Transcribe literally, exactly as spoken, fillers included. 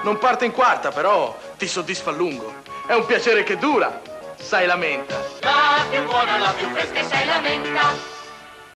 Non parte in quarta, però ti soddisfa a lungo. È un piacere che dura, sai la menta. La più buona, la più fresca, sai la menta.